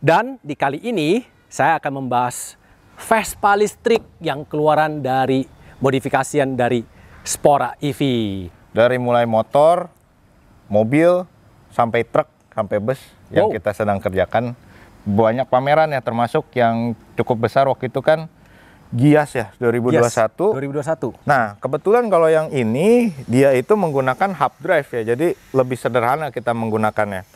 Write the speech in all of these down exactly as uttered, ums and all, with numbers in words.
Dan di kali ini saya akan membahas Vespa listrik yang keluaran dari modifikasian dari Spora E V. Dari mulai motor, mobil, sampai truk, sampai bus yang Wow. kita sedang kerjakan. Banyak pameran ya, termasuk yang cukup besar waktu itu kan Gias ya, dua ribu dua puluh satu. Yes, dua ribu dua puluh satu. Nah, kebetulan kalau yang ini dia itu menggunakan hub drive ya, jadi lebih sederhana kita menggunakannya.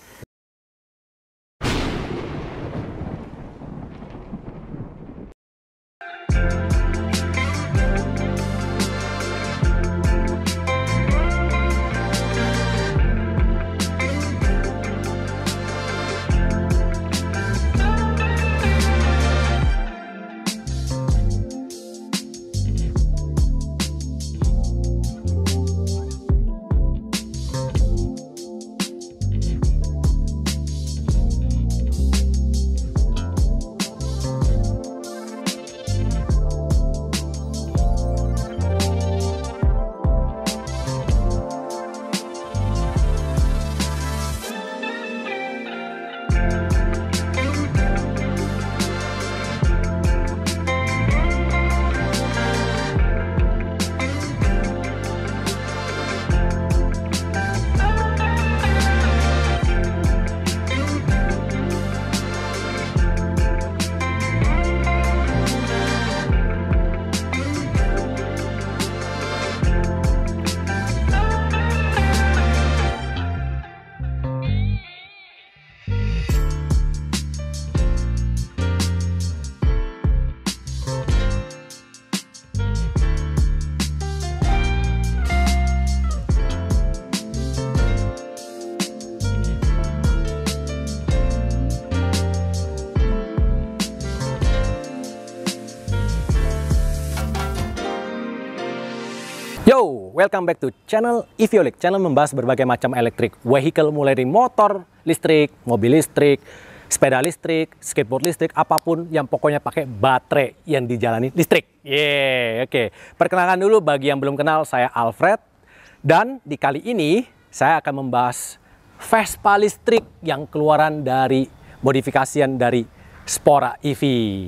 Yo, welcome back to channel Eviolik. Channel membahas berbagai macam electric vehicle, mulai dari motor listrik, mobil listrik, sepeda listrik, skateboard listrik, apapun yang pokoknya pakai baterai yang dijalani listrik. Yeay, oke. Okay. Perkenalkan dulu bagi yang belum kenal, saya Alfred. Dan di kali ini saya akan membahas Vespa listrik yang keluaran dari modifikasian dari Spora E V.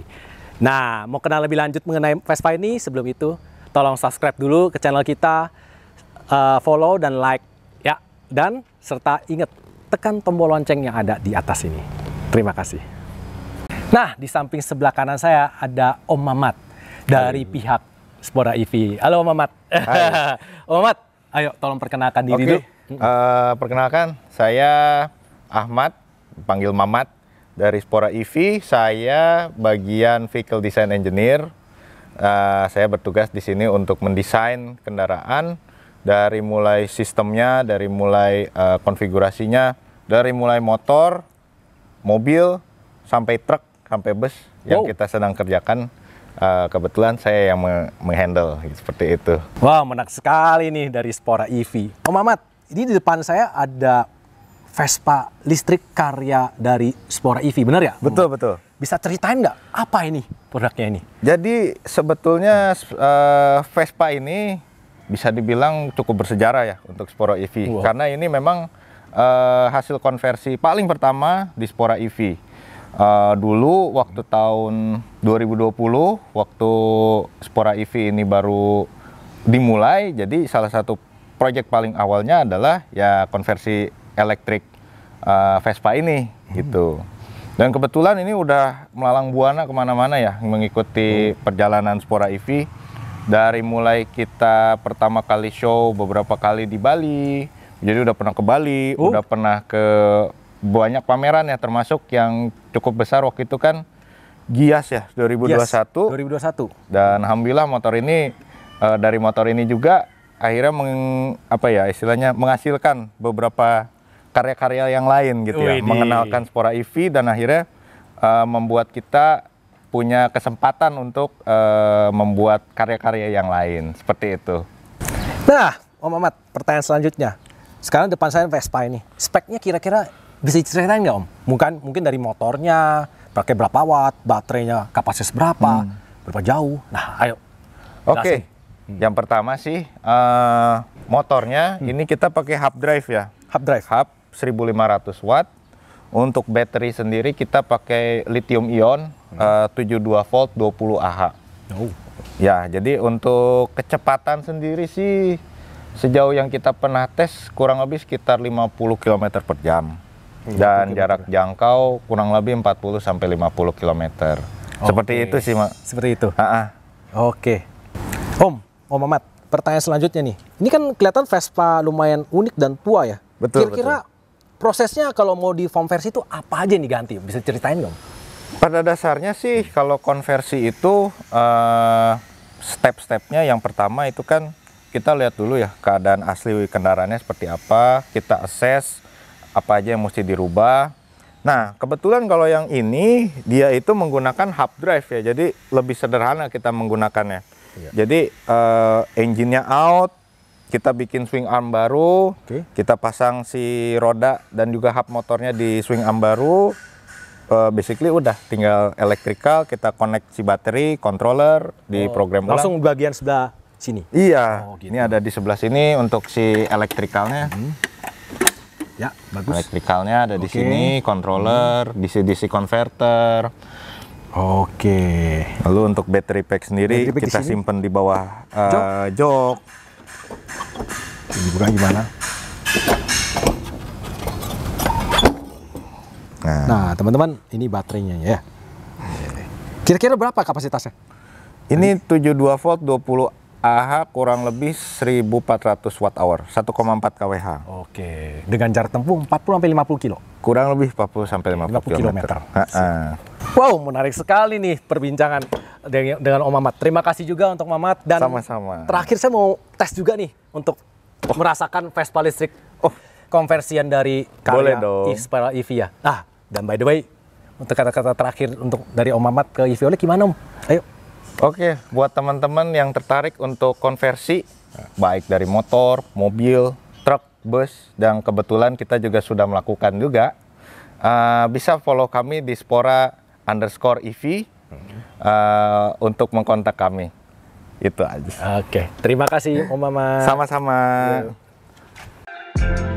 Nah, mau kenal lebih lanjut mengenai Vespa ini, sebelum itu tolong subscribe dulu ke channel kita, uh, follow dan like ya, dan serta ingat tekan tombol lonceng yang ada di atas ini. Terima kasih. Nah, di samping sebelah kanan saya ada Om Mamat dari Hai. pihak Spora E V. Halo Om Mamat. Hai. Om Mamat, ayo tolong perkenalkan diri Oke. dulu. Uh, perkenalkan, saya Ahmad, panggil Mamat dari Spora E V. Saya bagian Vehicle Design Engineer. Uh, saya bertugas di sini untuk mendesain kendaraan dari mulai sistemnya, dari mulai uh, konfigurasinya, dari mulai motor, mobil, sampai truk, sampai bus yang wow. kita sedang kerjakan. Uh, kebetulan saya yang menghandle seperti itu. Wow, menarik sekali nih dari Spora E V. Om Mamat, ini di depan saya ada Vespa listrik karya dari Spora E V, benar ya? Betul, betul. Bisa ceritain nggak apa ini produknya ini? Jadi sebetulnya uh, Vespa ini bisa dibilang cukup bersejarah ya untuk Spora E V. Wow. Karena ini memang uh, hasil konversi paling pertama di Spora E V. Uh, dulu waktu tahun dua ribu dua puluh, waktu Spora E V ini baru dimulai, jadi salah satu proyek paling awalnya adalah ya konversi elektrik uh, Vespa ini gitu. Dan kebetulan ini udah melalang buana kemana-mana ya, mengikuti perjalanan Spora E V. Dari mulai kita pertama kali show beberapa kali di Bali, jadi udah pernah ke Bali, uh. udah pernah ke banyak pameran ya, termasuk yang cukup besar waktu itu kan Gias ya, dua ribu dua puluh satu. Yes, dua ribu dua puluh satu. Dan alhamdulillah motor ini, uh, dari motor ini juga akhirnya meng, apa ya istilahnya menghasilkan beberapa karya-karya yang lain gitu ya, Widih. mengenalkan Spora E V dan akhirnya uh, membuat kita punya kesempatan untuk uh, membuat karya-karya yang lain seperti itu. Nah, Om Mamat, pertanyaan selanjutnya. Sekarang depan saya Vespa ini, speknya kira-kira bisa diceritain nggak Om? Mungkin mungkin dari motornya, pakai berapa watt, baterainya kapasitas berapa, hmm. berapa jauh. Nah, ayo. Oke. Okay. Hmm. Yang pertama sih uh, motornya hmm. ini kita pakai hub drive ya. Hub drive. Hub seribu lima ratus watt Untuk baterai sendiri kita pakai lithium ion hmm. uh, tujuh puluh dua volt dua puluh Ah. Oh. Ya, jadi untuk kecepatan sendiri sih sejauh yang kita pernah tes kurang lebih sekitar lima puluh kilometer per jam. Dan jarak jangkau kurang lebih empat puluh sampai lima puluh kilometer. Okay. Seperti itu sih, Mak. Seperti itu. Ha-ha. Oke. Om, Om Mamat, pertanyaan selanjutnya nih. Ini kan kelihatan Vespa lumayan unik dan tua ya. Betul. Kira-kira prosesnya kalau mau dikonversi itu apa aja nih ganti? Bisa ceritain dong? Pada dasarnya sih kalau konversi itu uh, step-stepnya yang pertama itu kan kita lihat dulu ya keadaan asli kendaraannya seperti apa, kita assess apa aja yang mesti dirubah. Nah, kebetulan kalau yang ini dia itu menggunakan hub drive ya, jadi lebih sederhana kita menggunakannya. Iya. Jadi uh, engine-nya out, kita bikin swing arm baru, okay. kita pasang si roda dan juga hub motornya di swing arm baru. Uh, basically udah tinggal electrical, kita connect si baterai, controller, di oh, program ulang. Langsung bagian sebelah sini? Iya, oh, gitu. Ini ada di sebelah sini untuk si electricalnya. Hmm. Ya, bagus. Elektrikalnya ada okay. di sini, controller, hmm. D C D C converter. Oke. Lalu untuk battery pack sendiri battery pack kita simpan di bawah uh, jok. jok. Dibuka gimana? Nah, teman-teman, ini baterainya ya. Kira-kira berapa kapasitasnya? Ini tujuh puluh dua volt dua puluh Ah kurang lebih seribu empat ratus watt hour, satu koma empat kilowatt. Oke, dengan jarak tempuh empat puluh sampai lima puluh kilo. Kurang lebih empat puluh sampai lima puluh kilometer. Wow, menarik sekali nih perbincangan dengan, dengan Om Mamat. Terima kasih juga untuk Mamat dan sama-sama. Terakhir saya mau tes juga nih untuk oh. merasakan Vespa listrik oh. konversian dari karya Inspira E V ya. Ah, dan by the way, untuk kata-kata terakhir untuk dari Om Mamat ke E V O L E gimana Om? Ayo. Oke, buat teman-teman yang tertarik untuk konversi, baik dari motor, mobil, truk, bus, dan kebetulan kita juga sudah melakukan juga, uh, bisa follow kami di Spora underscore E V uh, untuk mengkontak kami. Itu aja. Oke, terima kasih Om Mamat. Sama-sama.